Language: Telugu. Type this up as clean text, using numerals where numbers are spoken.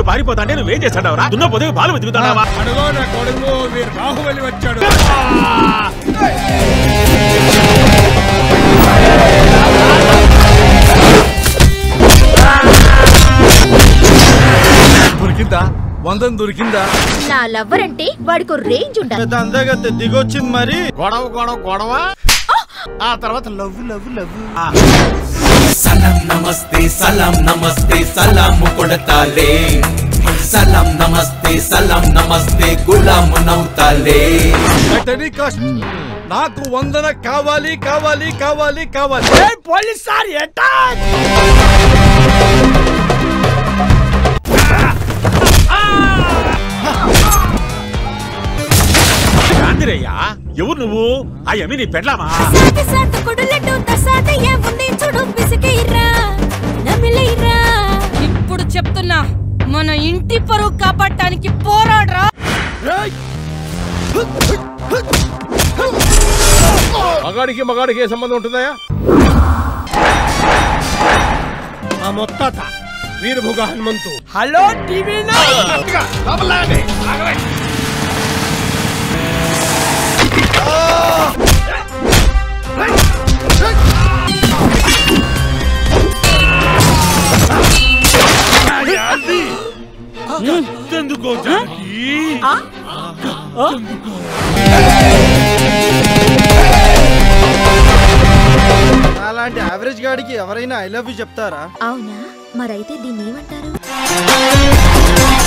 పారిపోతాంటే నువ్వేం చేస్తాడవరా? దున్నపోతే పాలు వెతుకుతాడావా? అడుగో నా కొడుకు వీరు బాహుబలి వచ్చాడు. దొరికిందా? 100 దొరికిందా? నా లవ్వర్ అంటే వాడికి రేంజ్ ఉండాలి. అందగత్తె దిగొచ్చింది మరి. గొడవ గొడవ గొడవ ఆ తర్వాత లవ్ లవ్ లవ్. సలాం నమస్తే సలాం నమస్తే సలాం కొడతాలే. సలాం నమస్తే గులాం నౌతాలే. నాకు వందన కావాలి కావాలి కావాలి కావాలి. పోలీస్ సార్ ఎట్టా గాంధీరయ్యా, ఎవరు నువ్వు? ఆ యమి నీ పెళ్ళామా? ఇప్పుడు చెప్తున్నా, మన ఇంటి పరువు కాపాడటానికి పోరాడరా. మగాడికి మగాడికి ఏ సంబంధం ఉంటుందా? ఆ మొత్తాత వీరభుగ హనుమంతు. హలో టీవీ ఎందుకో అలాంటి యావరేజ్ గాడికి ఎవరైనా ఐ లవ్ యూ చెప్తారా? అవునా? మరైతే దీన్ని ఏమంటారు?